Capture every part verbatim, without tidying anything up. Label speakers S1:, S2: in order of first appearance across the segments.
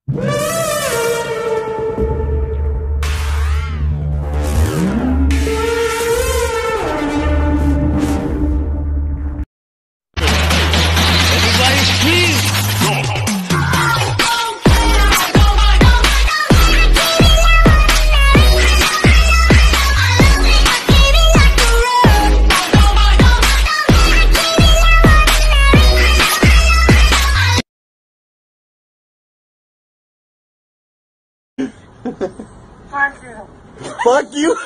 S1: Fuck you.
S2: Fuck you.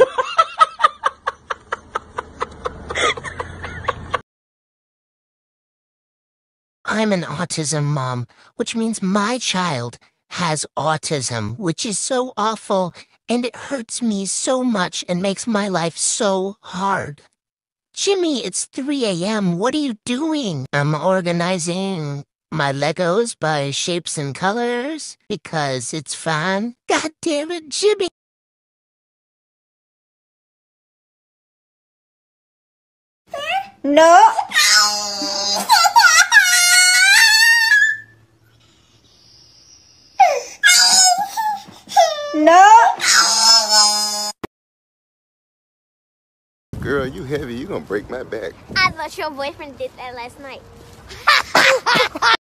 S3: I'm an autism mom, which means my child has autism, which is so awful, and it hurts me so much and makes my life so hard. Jimmy, it's three A M What are you doing? I'm organizing my Legos by shapes and colors because it's fun. God damn it, Jimmy!
S4: No. No.
S2: Girl, you heavy. You gonna break my back.
S5: I thought your boyfriend did that last night.